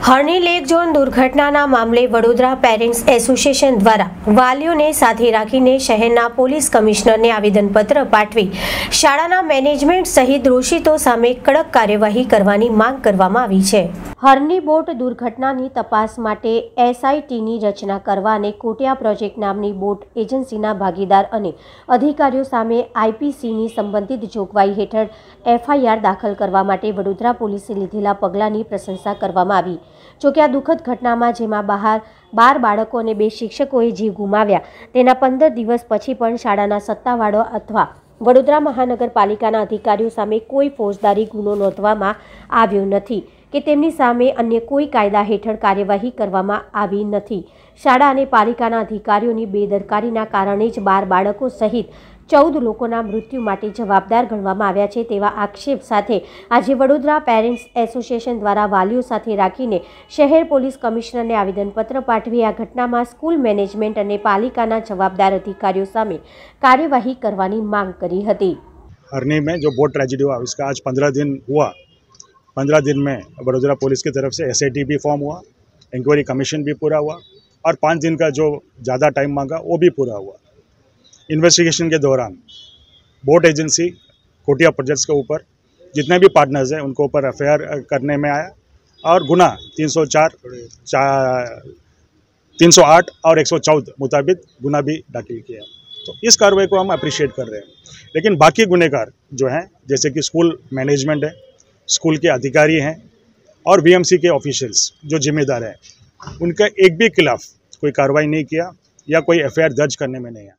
હરણી lake zone દુર્ઘટનાના મામલે Vadodara parents association દ્વારા વાલીઓને સાથે રાખીને શહેરના પોલીસ કમિશનરને આવેદનપત્ર પાઠવી શાળાના મેનેજમેન્ટ સહિત દોષિતો સામે કડક કાર્યવાહી કરવાની માંગ કરવામાં આવી છે। હરણી બોટ દુર્ઘટનાની તપાસ માટે એસઆઈટીની રચના કરવા અને કોટિયા પ્રોજેક્ટ નામની બોટ એજન્સીના ભાગીદાર અને અધિકારીઓ સામે આઈપીસીની સંબંધિત જોગવાઈ હેઠળ એફઆઈઆર દાખલ કરવા માટે વડોદરા પોલીસે લીધેલા પગલાંની પ્રશંસા કરવામાં આવી। જો કે આ દુઃખદ ઘટનામાં જેમાં 12 બાળકો અને 2 શિક્ષકોએ જીવ ગુમાવ્યા તેના 15 દિવસ પછી પણ શાળાના સત્તાવાળો અથવા વડોદરા મહાનગરપાલિકાના અધિકારીઓ સામે કોઈ ફોજદારી ગુનો નોંધવામાં આવ્યો નથી કે તેમની સામે અન્ય કોઈ કાયદા હેઠળ કાર્યવાહી કરવામાં આવી નથી। શાળા અને પાલિકાના અધિકારીઓની બેદરકારીના કારણે જ 12 બાળકો સહિત 14 લોકોના મૃત્યુ માટે જવાબદાર ગણવામાં આવ્યા છે તેવા આક્ષેપ સાથે આજે વડોદરા પેરેન્ટ્સ એસોસિએશન દ્વારા વાલીઓ સાથે રાખીને શહેર પોલીસ કમિશનરને આવેદનપત્ર પાઠવી આ ઘટનામાં સ્કૂલ મેનેજમેન્ટ અને પાલિકાના જવાબદાર અધિકારીઓ સામે કાર્યવાही કરવાની માંગ કરી હતી। हरनी में जो बोट ट्रेजिडी हुआ उसका आज 15 दिन हुआ। 15 दिन में वडोदरा पुलिस की तरफ से एसआईटी भी फॉर्म हुआ, इंक्वायरी कमीशन भी पूरा हुआ और 5 दिन का जो ज़्यादा टाइम मांगा वो भी पूरा हुआ। इन्वेस्टिगेशन के दौरान बोट एजेंसी कोटिया प्रोजेक्ट्स के ऊपर जितने भी पार्टनर्स हैं उनको ऊपर एफआईआर करने में आया और गुना 308 और 114 मुताबिक गुना भी दाखिल किया। तो इस कार्रवाई को हम अप्रिशिएट कर रहे हैं, लेकिन बाकी गुनहगार जो हैं जैसे कि स्कूल मैनेजमेंट है, स्कूल के अधिकारी हैं और बीएमसी के ऑफिशियल्स जो जिम्मेदार हैं उनका एक भी खिलाफ कोई कार्रवाई नहीं किया या कोई एफआईआर दर्ज करने में नहीं आया।